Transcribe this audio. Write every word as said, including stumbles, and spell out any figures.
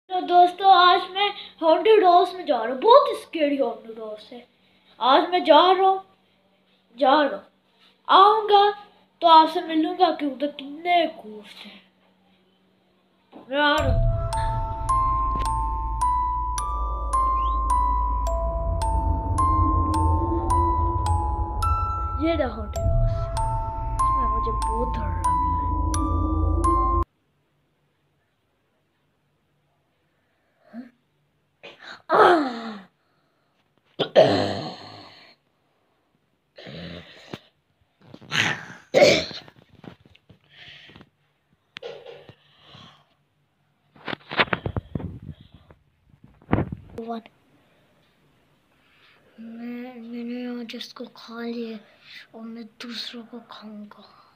तो दोस्तों आज मैं हॉन्टेड हाउस में जा रहा हूँ। बहुत स्केरी हॉन्टेड हाउस है। आज मैं जा रहा हूँ जा रहा हूँ आऊँगा तो आपसे मिलूंगा कि उधर कितने घोस्ट हैं। मैं आ रहा हूँ। ये रहा हॉन्टेड हाउस। इसमें मुझे बहुत डर लग रहा है। आह! वन मैं मैंने आज इसको खा लिया और मैं दूसरों को खाऊंगा।